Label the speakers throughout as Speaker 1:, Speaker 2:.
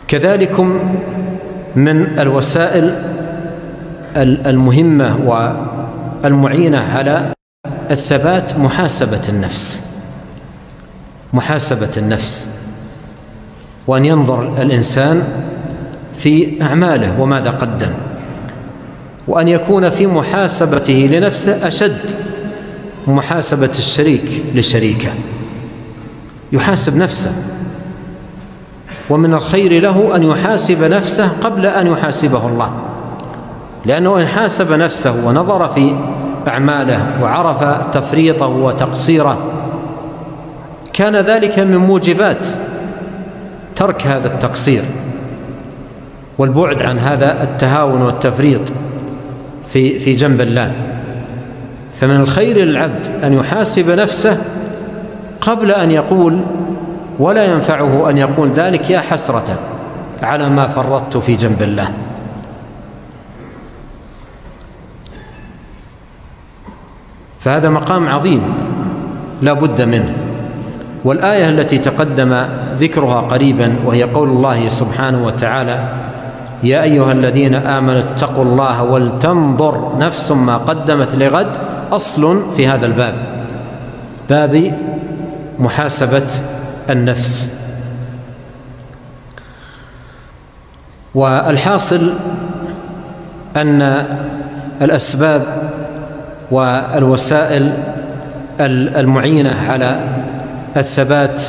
Speaker 1: كذلك من الوسائل المهمة والمعينة على الثبات محاسبة النفس، وأن ينظر الإنسان في أعماله وماذا قدم، وأن يكون في محاسبته لنفسه أشد محاسبة الشريك لشريكه، يحاسب نفسه. ومن الخير له أن يحاسب نفسه قبل أن يحاسبه الله، لأنه إن حاسب نفسه ونظر في أعماله وعرف تفريطه وتقصيره كان ذلك من موجبات ترك هذا التقصير والبعد عن هذا التهاون والتفريط في جنب الله. فمن الخير للعبد أن يحاسب نفسه قبل أن يقول، ولا ينفعه أن يقول ذلك يا حسرة على ما فرطت في جنب الله. فهذا مقام عظيم لا بد منه. والآية التي تقدم ذكرها قريبا وهي قول الله سبحانه وتعالى: يا أيها الذين آمنوا اتقوا الله ولتنظر نفس ما قدمت لغد، أصل في هذا الباب، باب محاسبة النفس. والحاصل أن الأسباب والوسائل المعينة على الثبات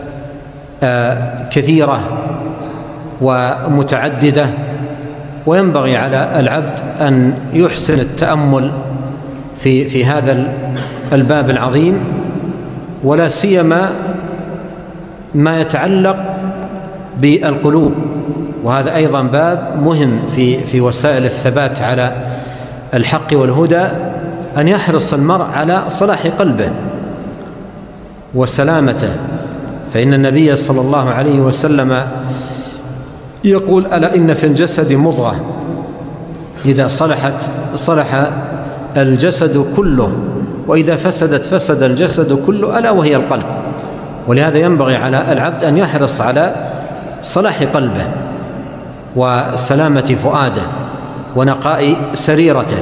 Speaker 1: كثيرة ومتعددة، وينبغي على العبد أن يحسن التأمل في هذا الباب العظيم، ولا سيما ما يتعلق بالقلوب، وهذا أيضا باب مهم في وسائل الثبات على الحق والهدى، أن يحرص المرء على صلاح قلبه وسلامته. فإن النبي صلى الله عليه وسلم يقول: ألا إن في الجسد مضغة إذا صلحت صلح الجسد كله، وإذا فسدت فسد الجسد كله، ألا وهي القلب. ولهذا ينبغي على العبد أن يحرص على صلاح قلبه وسلامة فؤاده ونقاء سريرته،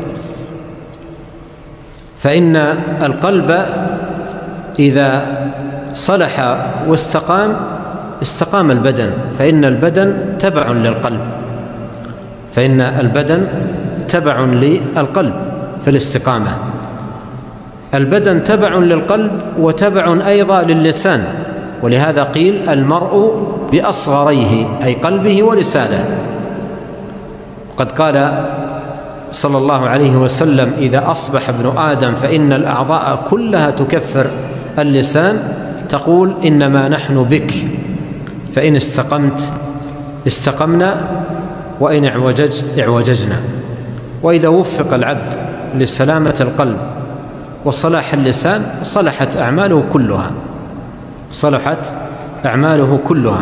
Speaker 1: فإن القلب إذا صلح واستقام استقام البدن، فإن البدن تبع للقلب، فإن البدن تبع للقلب في الاستقامة. البدن تبع للقلب وتبع أيضا للسان، ولهذا قيل: المرء بأصغريه، أي قلبه ولسانه. قد قال صلى الله عليه وسلم: إذا أصبح ابن آدم فإن الأعضاء كلها تكفر اللسان، تقول: إنما نحن بك، فإن استقمت استقمنا، وإن اعوججت اعوججنا. وإذا وفق العبد لسلامة القلب وصلاح اللسان صلحت أعماله كلها.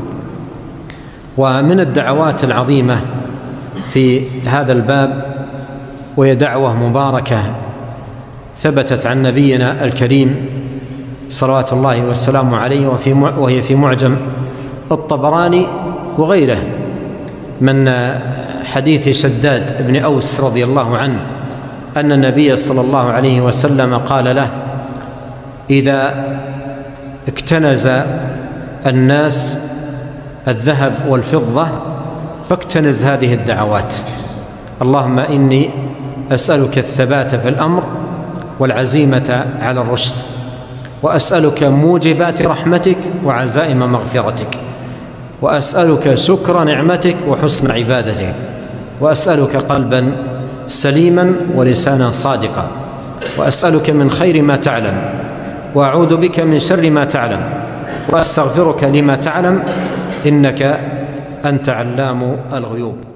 Speaker 1: ومن الدعوات العظيمة في هذا الباب، وهي دعوة مباركة ثبتت عن نبينا الكريم صلوات الله والسلام عليه، وهي في معجم الطبراني وغيره، من حديث شداد بن أوس رضي الله عنه أن النبي صلى الله عليه وسلم قال له: إذا اكتنز الناس الذهب والفضة فاكتنز هذه الدعوات: اللهم إني أسألك الثبات في الأمر والعزيمة على الرشد، وأسألك موجبات رحمتك وعزائم مغفرتك، وأسألك شكر نعمتك وحسن عبادتك، وأسألك قلبا سليما ولسانا صادقا، وأسألك من خير ما تعلم، وأعوذ بك من شر ما تعلم، وأستغفرك لما تعلم، إنك أنت علام الغيوب.